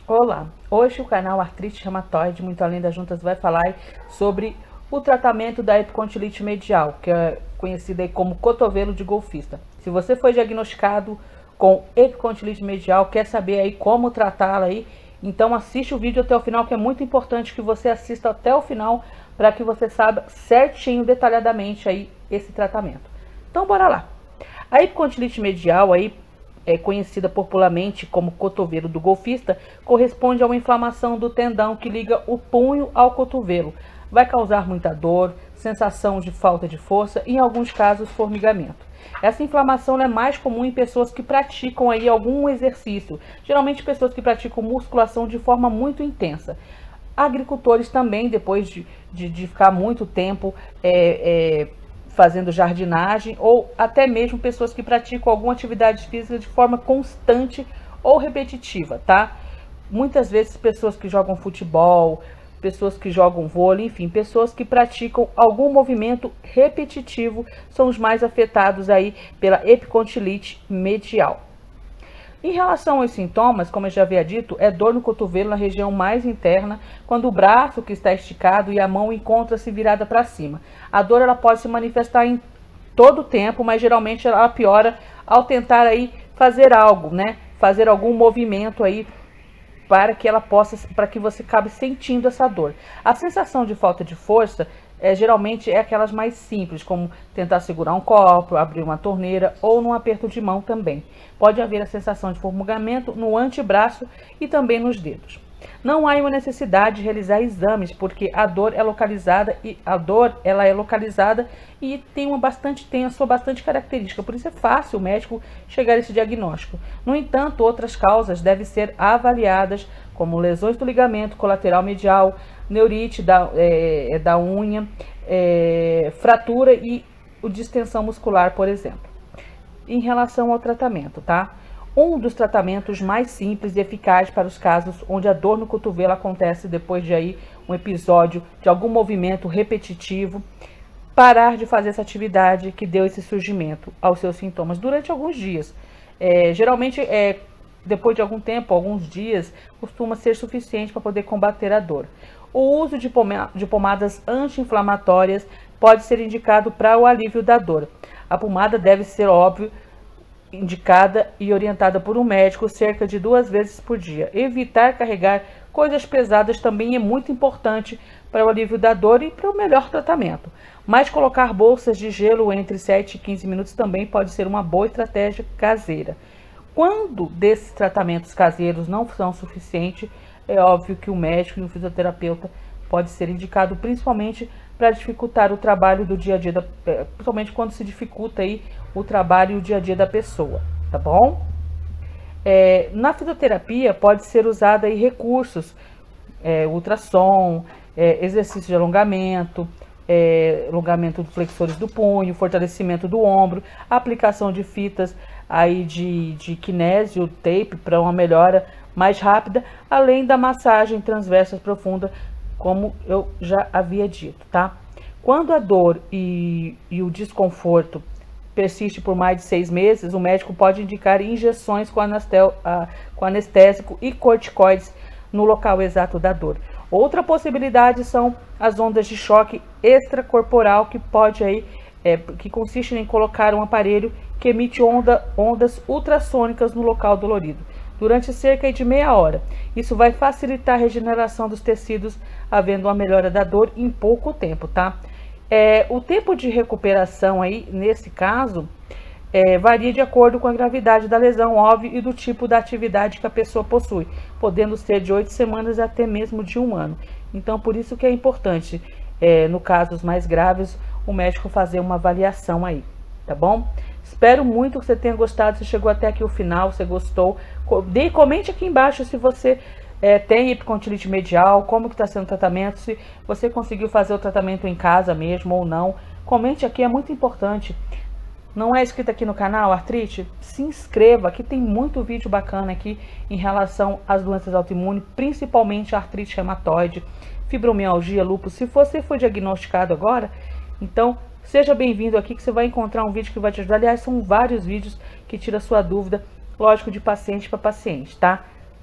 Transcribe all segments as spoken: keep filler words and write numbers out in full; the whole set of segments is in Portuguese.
Olá, hoje o canal Artrite Reumatoide Muito Além das Juntas vai falar sobre o tratamento da epicondilite medial, que é conhecida aí como cotovelo de golfista. Se você foi diagnosticado com epicondilite medial, quer saber aí como tratá-la aí, então assiste o vídeo até o final, que é muito importante que você assista até o final para que você saiba certinho, detalhadamente aí esse tratamento. Então bora lá. A epicondilite medial aí, é conhecida popularmente como cotovelo do golfista, corresponde a uma inflamação do tendão que liga o punho ao cotovelo. Vai causar muita dor, sensação de falta de força e, em alguns casos, formigamento. Essa inflamação é mais comum em pessoas que praticam aí algum exercício, geralmente pessoas que praticam musculação de forma muito intensa. Agricultores também, depois de, de, de ficar muito tempo é, é, fazendo jardinagem, ou até mesmo pessoas que praticam alguma atividade física de forma constante ou repetitiva, tá? Muitas vezes pessoas que jogam futebol, pessoas que jogam vôlei, enfim, pessoas que praticam algum movimento repetitivo são os mais afetados aí pela epicondilite medial. Em relação aos sintomas, como eu já havia dito, é dor no cotovelo na região mais interna, quando o braço que está esticado e a mão encontra-se virada para cima. A dor ela pode se manifestar em todo o tempo, mas geralmente ela piora ao tentar aí fazer algo, né? Fazer algum movimento aí para que ela possa, para que você acabe sentindo essa dor. A sensação de falta de força é, geralmente é aquelas mais simples, como tentar segurar um copo, abrir uma torneira ou num aperto de mão também. Pode haver a sensação de formigamento no antebraço e também nos dedos. Não há uma necessidade de realizar exames, porque a dor é localizada e a dor ela é localizada e tem uma bastante tem a sua bastante característica, por isso é fácil o médico chegar a esse diagnóstico. No entanto, outras causas devem ser avaliadas, como lesões do ligamento colateral medial, neurite da, é, da unha, é, fratura e o distensão muscular, por exemplo. Em relação ao tratamento, tá? Um dos tratamentos mais simples e eficazes para os casos onde a dor no cotovelo acontece depois de aí um episódio de algum movimento repetitivo, parar de fazer essa atividade que deu esse surgimento aos seus sintomas durante alguns dias. É, geralmente, é, depois de algum tempo, alguns dias, costuma ser suficiente para poder combater a dor. O uso de, poma de pomadas anti-inflamatórias pode ser indicado para o alívio da dor. A pomada deve ser, óbvio, indicada e orientada por um médico cerca de duas vezes por dia. Evitar carregar coisas pesadas também é muito importante para o alívio da dor e para o melhor tratamento. Mas colocar bolsas de gelo entre sete e quinze minutos também pode ser uma boa estratégia caseira. Quando desses tratamentos caseiros não são suficientes, é óbvio que o médico e o fisioterapeuta pode ser indicado, principalmente para dificultar o trabalho do dia a dia, da, principalmente quando se dificulta aí o trabalho e o dia a dia da pessoa, tá bom? É, na fisioterapia pode ser usada aí recursos, é, ultrassom, é, exercício de alongamento, é, alongamento dos flexores do punho, fortalecimento do ombro, aplicação de fitas aí de, de kinésio, tape para uma melhora mais rápida, além da massagem transversa profunda, como eu já havia dito, tá? Quando a dor e, e o desconforto persiste por mais de seis meses, o médico pode indicar injeções com, anastel, a, com anestésico e corticoides no local exato da dor. Outra possibilidade são as ondas de choque extracorporal, que pode aí, é, que consiste em colocar um aparelho que emite onda, ondas ultrassônicas no local dolorido durante cerca de meia hora. Isso vai facilitar a regeneração dos tecidos, havendo uma melhora da dor em pouco tempo, tá? É, o tempo de recuperação aí, nesse caso, é, varia de acordo com a gravidade da lesão, óbvio, e do tipo da atividade que a pessoa possui, podendo ser de oito semanas até mesmo de um ano. Então, por isso que é importante, é, no casos mais graves, o médico fazer uma avaliação aí, tá bom? Espero muito que você tenha gostado, se chegou até aqui o final, se gostou. Dê, comente aqui embaixo se você é, tem epicondilite medial, como que está sendo o tratamento, se você conseguiu fazer o tratamento em casa mesmo ou não. Comente aqui, é muito importante. Não é inscrito aqui no canal Artrite? Se inscreva, aqui tem muito vídeo bacana aqui em relação às doenças autoimunes, principalmente a artrite reumatoide, fibromialgia, lúpus. Se você foi diagnosticado agora, então seja bem-vindo aqui, que você vai encontrar um vídeo que vai te ajudar. Aliás, são vários vídeos que tiram a sua dúvida, lógico, de paciente para paciente, tá?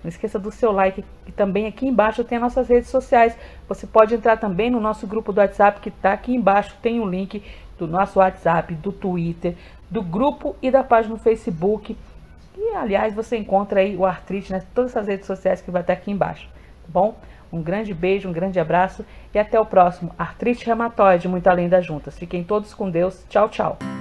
Não esqueça do seu like, e também aqui embaixo tem as nossas redes sociais. Você pode entrar também no nosso grupo do WhatsApp, que está aqui embaixo, tem o link do nosso WhatsApp, do Twitter, do grupo e da página no Facebook. E, aliás, você encontra aí o Artrite, né? Todas essas redes sociais que vai estar aqui embaixo, tá bom? Um grande beijo, um grande abraço e até o próximo Artrite Reumatoide, muito além das juntas. Fiquem todos com Deus. Tchau, tchau.